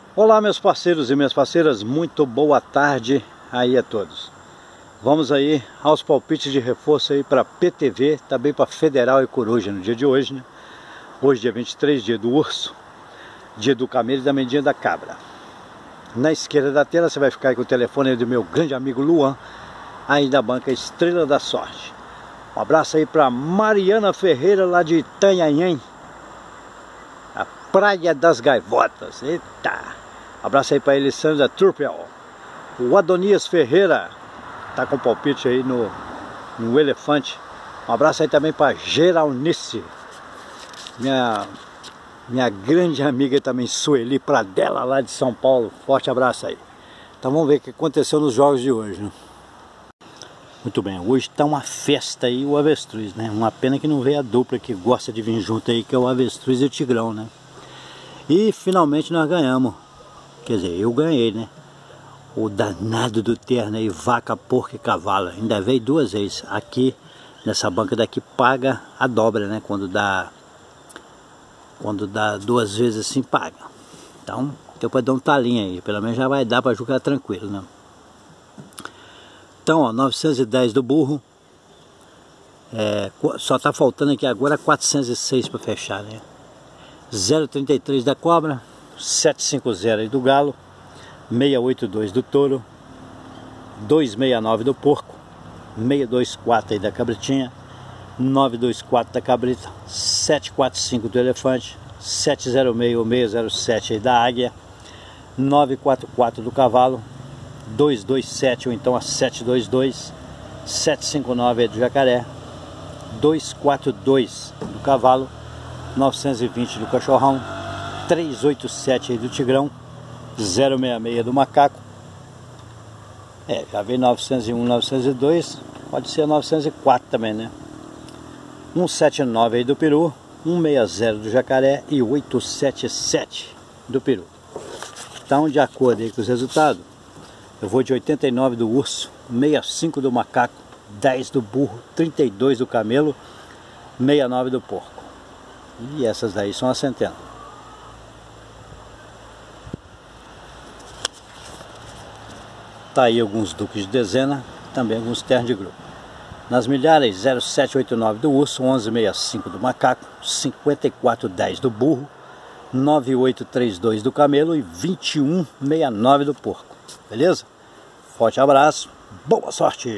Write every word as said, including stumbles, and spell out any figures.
Olá, meus parceiros e minhas parceiras, muito boa tarde aí a todos. Vamos aí aos palpites de reforço aí para P T V, também para Federal e Coruja no dia de hoje, né? Hoje dia vinte e três, dia do urso, dia do camelo e também dia da cabra. Na esquerda da tela você vai ficar aí com o telefone do meu grande amigo Luan, aí da banca Estrela da Sorte. Um abraço aí para Mariana Ferreira lá de Itanhaém, a Praia das Gaivotas. Eita! Abraço aí para Elisandra Turpel. O Adonias Ferreira tá com palpite aí no, no Elefante. Um abraço aí também para Geralnice, minha, minha grande amiga também, Sueli Pradella, lá de São Paulo. Forte abraço aí. Então vamos ver o que aconteceu nos jogos de hoje, né? Muito bem, hoje tá uma festa aí o avestruz, né? Uma pena que não veio a dupla que gosta de vir junto aí, que é o avestruz e o tigrão, né? E finalmente nós ganhamos. Quer dizer, eu ganhei, né? O danado do terno aí, vaca, porco e cavalo. Ainda veio duas vezes. Aqui, nessa banca daqui, paga a dobra, né? Quando dá, quando dá duas vezes assim, paga. Então, deu pra dar um talinho aí. Pelo menos já vai dar pra jogar tranquilo, né? Então, ó, novecentos e dez do burro. É, só tá faltando aqui agora quatrocentos e seis para fechar, né? zero vírgula trinta e três da cobra, setecentos e cinquenta aí do galo, seiscentos e oitenta e dois do touro, duzentos e sessenta e nove do porco, seiscentos e vinte e quatro aí da cabritinha, novecentos e vinte e quatro da cabrita, setecentos e quarenta e cinco do elefante, setecentos e seis ou seiscentos e zero sete aí da águia, novecentos e quarenta e quatro do cavalo, duzentos e vinte e sete ou então a setecentos e vinte e dois, setecentos e cinquenta e nove aí do jacaré, duzentos e quarenta e dois do cavalo, novecentos e vinte do cachorrão, trezentos e oitenta e sete aí do tigrão, zero sessenta e seis do macaco. É, já veio novecentos e um, novecentos e dois, pode ser novecentos e quatro também, né? cento e setenta e nove aí do peru, cento e sessenta do jacaré e oitocentos e setenta e sete do peru. Então, de acordo aí com os resultados, eu vou de oitenta e nove do urso, sessenta e cinco do macaco, dez do burro, trinta e dois do camelo, sessenta e nove do porco. E essas daí são a centena. Tá aí alguns duques de dezena, também alguns ternos de grupo. Nas milhares, zero sete oito nove do urso, onze sessenta e cinco do macaco, cinquenta e quatro dez do burro, nove oito três dois do camelo e vinte e um sessenta e nove do porco. Beleza? Forte abraço, boa sorte!